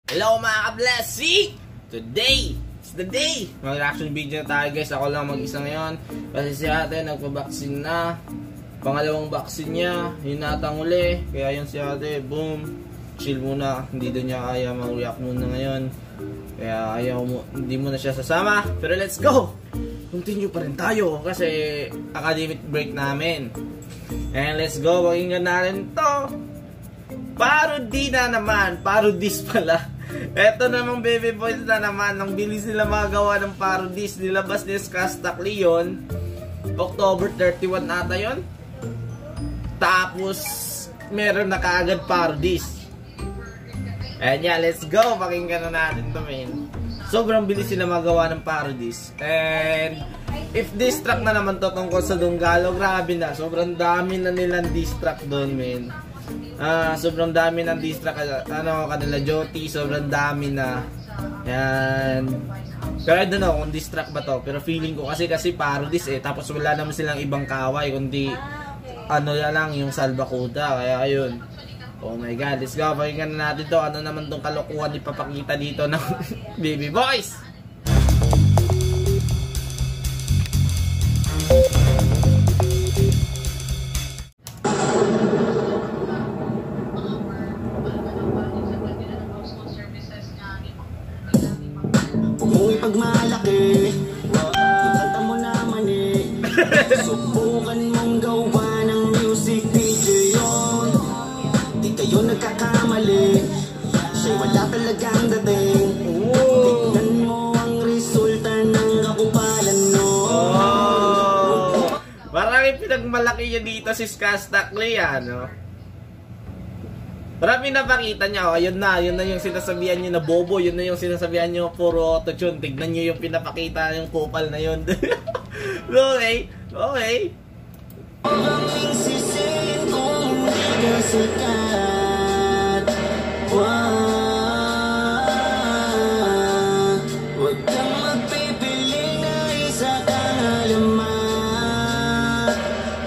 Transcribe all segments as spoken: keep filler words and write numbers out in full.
Hello mga ka-blessing! Today, it's the day! Mag-reaction video na tayo guys. Ako lang mag-isa ngayon. Kasi si ate nagpa-vaccine na. Pangalawang vaccine niya. Yun natang uli. Kaya yun si ate, boom. Chill muna. Hindi doon niya kaya mag-react muna ngayon. Kaya ayaw mo, hindi mo na siya sasama. Pero let's go! Continue pa rin tayo. Kasi academic break namin. And let's go. Pakinggan natin to. Parody na naman. Parodiss pala. Eto namang BHEBHEBOYZ na naman. Nang bilis nila magawa ng parodies. Nilabas ni Skastak Leon October thirty-one ata yun. Tapos meron na kaagad parodies. Ayan yan, let's go. Pakinggan na natin to, men. Sobrang bilis nila magawa ng parodies. And if diss track na naman to tungkol sa Dunggalo, grabe na. Sobrang dami na nilang diss track doon, men. Ah, sobrang dami ng diss track, ano, kanila Joti, sobrang dami na. Yan. Pero I don't know kung diss track ba to, pero feeling ko kasi kasi parodies eh, tapos wala naman silang ibang kaway kundi ano lang yung salbakuda, kaya ayun. Oh my god, let's go, pakinggan na natin to. Ano naman tong kalokohan ipapakita dito ng BHEBHEBOYZ. Pagmalaki, ikanta mo naman eh. Subukan mong gawa ng music video yun. Di kayo nagkakamali, siya'y wala talagang dating. Tignan mo ang resulta ng kakupalan nun. Oh, parang pinagmalaki niya dito si Skastak Leon, no? Parang pinapakita niya, oh, yun na, yun na yung sinasabihan niyo na bobo, yun na yung sinasabihan niyo puro auto-tune. Tignan niyo yung pinapakita yung kupal na yun. Okay, okay. Ang sisihin kung hindi ka sikat. Huwag kang magpipili na isa kang alamat.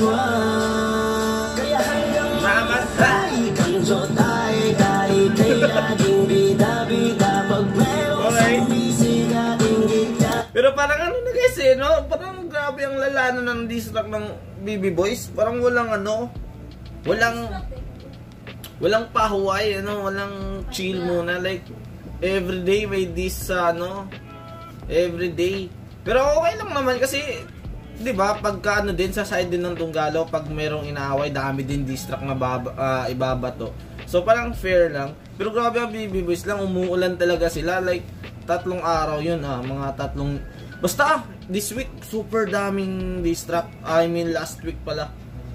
Kaya hanggang mamatay kang jotay, kahit ay laging bida-bida. Pag meron sa umisig ating gita. Pero parang ano na guys eh, no? Parang grabe ang lalano ng diss track ng BHEBHEBOYZ. Parang walang ano, walang walang pahuway, ano, walang chill muna. Like, everyday may diss sa ano, everyday. Pero okay lang naman kasi, di ba, pagka ano din, sa side din ng Dunggalo, pag merong inaaway, dami din diss track na baba, uh, ibabato. So parang fair lang. Pero grabe ang BHEBHEBOYZ lang, umuulan talaga sila. Like, tatlong araw yun, ah, mga tatlong... Basta, this week, super daming diss track. I mean, last week pala.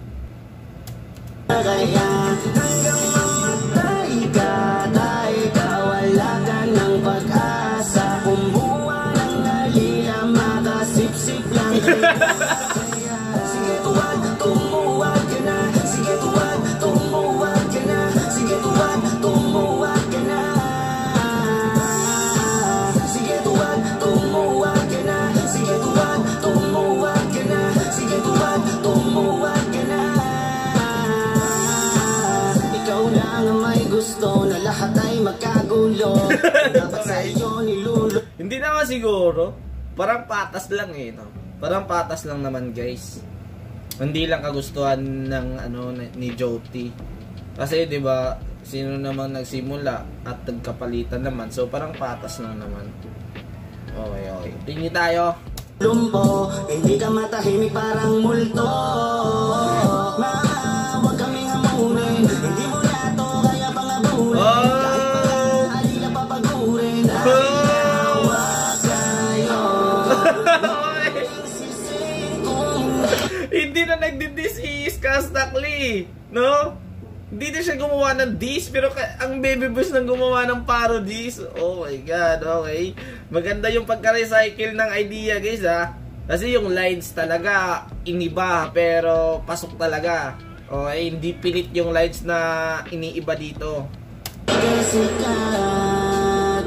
Kaya hanggang mamatay ka, tayo kawala ka ng pag-asa. Kumuha ng halila, makasip-sip lang kita. Sige tuwag, tumuwag ka na. Sige tuwag, tumuwag ka na. Sige tuwag, tumuwag ka na. Sige tuwag, tumuwag ka na. Sige tuwag, tumuwag ka na. Sige tuwag, tumuwag ka na. Ikaw lang ang may gusto na lahat ay magkagulo. Dapat sa iyo nilulo. Hindi naman siguro. Parang patas lang eh, no? Parang patas lang naman, guys. Hindi lang kagustuhan ng ano ni Joti. Kasi 'di ba, sino namang nagsimula at nagkapalitan naman. So parang patas lang naman. Okay, okay. Tingin tayo. Lumpo, hindi ka matahimik parang multo. Mama, huwag kaming hamunin. Hindi mo na to kaya pangabunin. Kahit mga halila papagurin. Dahil nawa kayo. Hindi na nagdi-diss si Skastak Lee, no? Hindi na siya gumawa ng diss, pero ang BHEBHEBOYZ nang gumawa ng parodies. Oh my god, okay. Maganda yung pagka-recycle ng idea, guys, ha. Kasi yung lines talaga iniba, pero pasok talaga. Okay, hindi pilit yung lines na iniiba dito. Kasikat,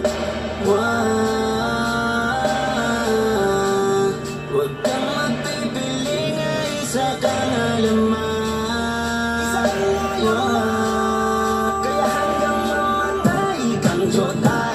huwag kang magpipili na isa kang alaman. Kaya hanggang mamatay kang jotay.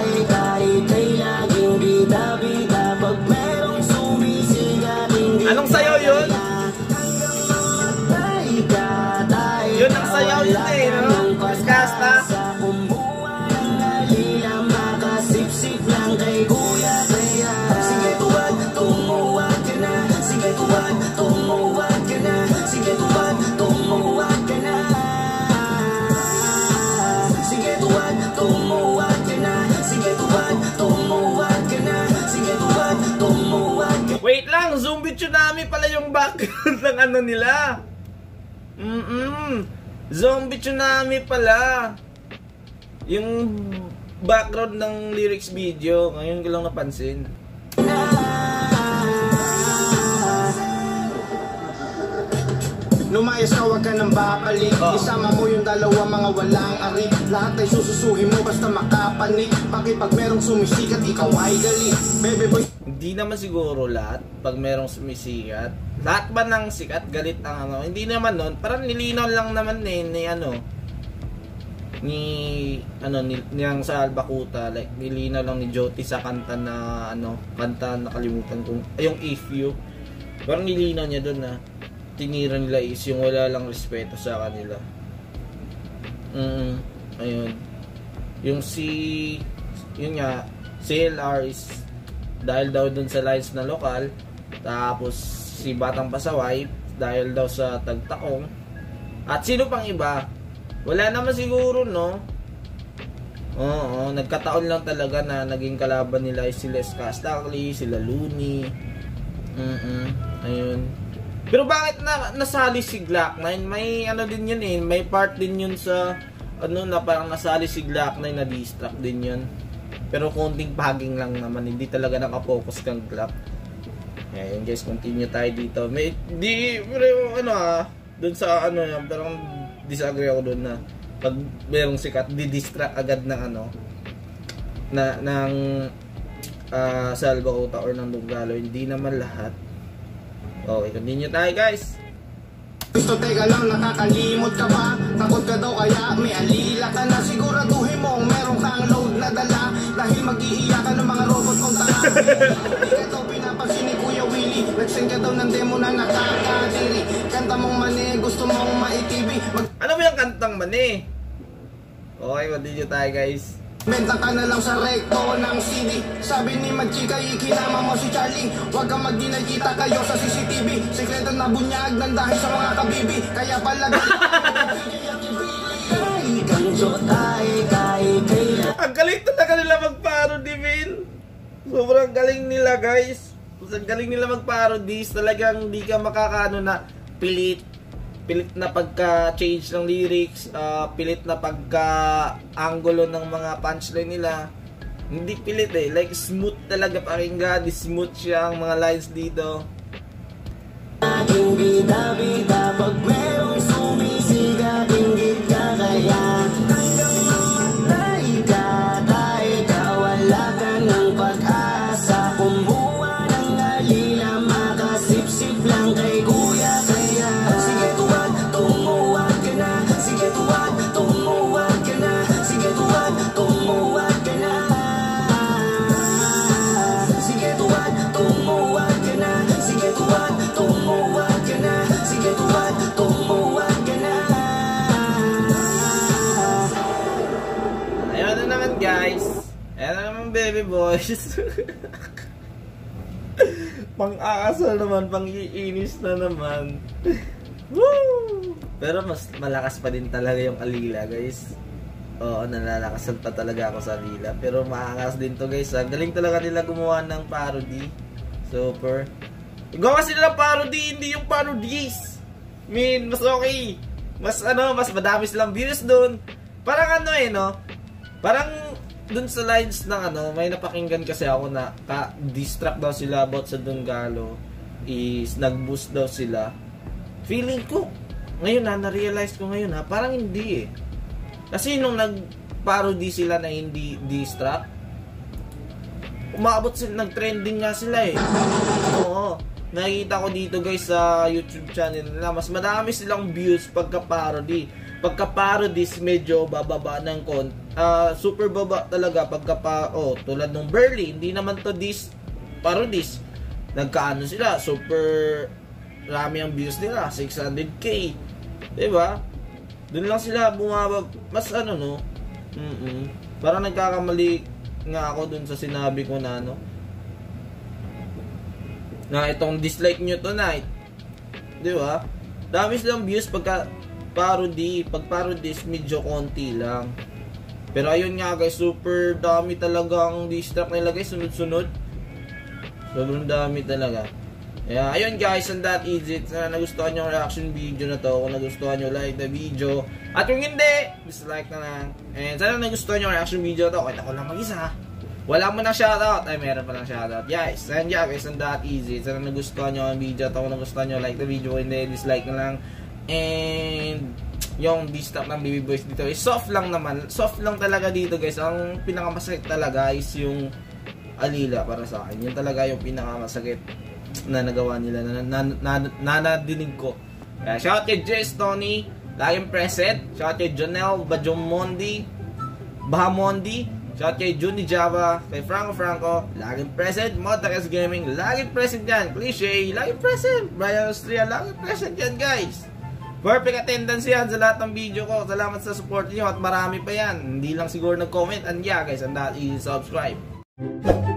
Parang zombie tsunami pala yung background ng ano nila. Mm-mm. Zombie tsunami pala yung background ng lyrics video. Ngayon ko lang napansin. Lumayas ka, wag ka nang babalik. Oh. Isama mo yung dalawa, mga walang arik. Lahat ay sususuhin mo basta makapanik. Bakit pag merong sumisikat, ikaw ay galit. Baby boy. Hindi naman siguro lahat pag merong sumisikat. Lahat ba ng sikat galit ang ano? Hindi naman nun. Parang nilinaw lang naman eh ni ano ni ano ni niyang sa Albakuta, like nilinaw lang ni Joti sa kanta na ano, kanta nakalimutan kong ay, yung If You. Parang nilinaw niya doon na tinira nila is yung wala lang respeto sa kanila. Mm, ayun. Yung si yun nga si L R is dahil daw dun sa lines na lokal, tapos si Batang Pasaway dahil daw sa Tagtakong, at sino pang iba wala naman siguro, no? Oo, nagkataon lang talaga na naging kalaban nila ay sila Skastakli, sila Looney. Mm-mm, ayun. Pero bakit na nasali si Glock nine? May ano din yun eh, may part din yun sa ano na parang nasali si Glock nine na distract din yun. Pero konting paging lang naman, hindi talaga nakapokus kang Glock. Ayun guys, continue tayo dito. May di pero ano ah, dun sa ano yan, parang disagree ako dun na pag merong sikat, di-distract agad ng ano na ng uh, sa Albakuta or ng Dunggalo. Hindi naman lahat. Okay, continue tayo guys. Gusto teka lang, nakakalimot ka ba? Takot ka daw kaya may alila ka na. Siguraduhin mo meron kang load na dala, dahil mag-iiyakan ng mga robot kong tanga. Di ka daw pinapansin ni Kuya Willie, nagsend ka daw ng demo na nakakadiri. Kanta mong mani, gusto mong maitibi. Mag- ano ba yung kantang mani? Okay, continue tayo guys. Benta ka na lang sa rekto ng C D. Sabi ni Magchika, ikinama mo si Charlie. Huwag kang magdinagkita kayo sa C C T V. Sekreto na bunyag ng dahil sa mga kabibi. Kaya pala ang galing talaga nila mag-parody, man. Sobrang galing nila guys. Ang galing nila mag-parody. Talagang di ka makakaano na pilit. Pilit na pagka-change ng lyrics, uh, pilit na pagka-angulo ng mga punchline nila. Hindi pilit eh, like smooth talaga pakinggan, smooth siya ang mga lines dito. Aking bida-bida, pag merong sumisiga, ingit ka kaya. Hanggang mamatay ka, kahit wala ka ng pag-asa. Kumuha ng alila, makasip-sip lang kay Kuya kaya. Sige tuwag, tumuwag ka na. Sige tuwag, tumuwag ka na. Sige tuwag, tumuwag ka na. Sige tuwag, tumuwag ka na. Sige tuwag, tumuwag ka na. Sige tuwag, tumuwag ka na. Ayan na naman guys. Ayan na naman baby boys. Pang-aasal naman, pang-iinis na naman. Woo! Pero mas malakas pa din talaga yung alila guys. Oo, nalalakasan pa talaga ako sa alila. Pero maangas din to guys. Ang galing talaga nila gumawa ng parody. Super. Gawa sila ng parody, hindi yung parodies. I mean, mas okay. Mas ano, mas madami silang views dun. Parang ano eh, no? Parang dun sa lines ng ano, may napakinggan kasi ako na ka-distract daw sila about sa Dunggalo. Is nag-boost daw sila. Feeling ko, ngayon na, na-realize ko ngayon ha, parang hindi eh. Kasi nung nag-parody sila na hindi distract, umaabot sila, nag-trending nga sila eh. Oo. Nakikita ko dito guys sa YouTube channel nila, mas madami silang views pagka-parody. Pagka-parodies, medyo bababa ng con. Uh, super baba talaga pagka pa, oh, tulad ng Burley, hindi naman to dis parodies. Nagkaano sila, super rami ang views nila, six hundred K. Diba? Doon lang sila bumaba, mas ano no. Mm-mm. Parang nagkakamali nga ako dun sa sinabi ko na ano, na itong dislike nyo tonight. Diba? Dami silang views pagka parody. Pag parodies, medyo konti lang. Pero ayun nga guys, super dami talaga ang distract nila guys, sunod-sunod. Sobrang dami talaga. Yeah, ayun guys, and that is it. Sana nagustuhan nyo yung reaction video na to. Kung nagustuhan nyo, like the video. At kung hindi, dislike na lang. And sana nagustuhan nyo yung reaction video na to. Kahit ako lang mag-isa. Wala mo na shoutout. Ay, meron pa lang shoutout. Yes, and yeah guys, and that is it. Sana nagustuhan nyo yung video na to. Kung nagustuhan nyo, like the video. Kung hindi, dislike na lang. And yung D-stop ng BHEBHEBOYZ dito is soft lang naman. Soft lang talaga dito guys. Ang pinakamasakit talaga is yung alila para sa akin. Yun talaga yung pinakamasakit na nagawa nila na nanadinig ko. Kaya shout kay Jess Tony, laging present. Shout kay Jonel Bajomondi, Bahamondi. Shout kay Juni Java, kay Franco Franco, laging present. Motakas Gaming, laging present yan. Cliche, laging present. Brian Austria, laging present yan guys. Perfect attendance yan sa lahat ng video ko. Salamat sa support niyo at marami pa yan. Hindi lang siguro nag-comment. And yeah guys, and that is subscribe.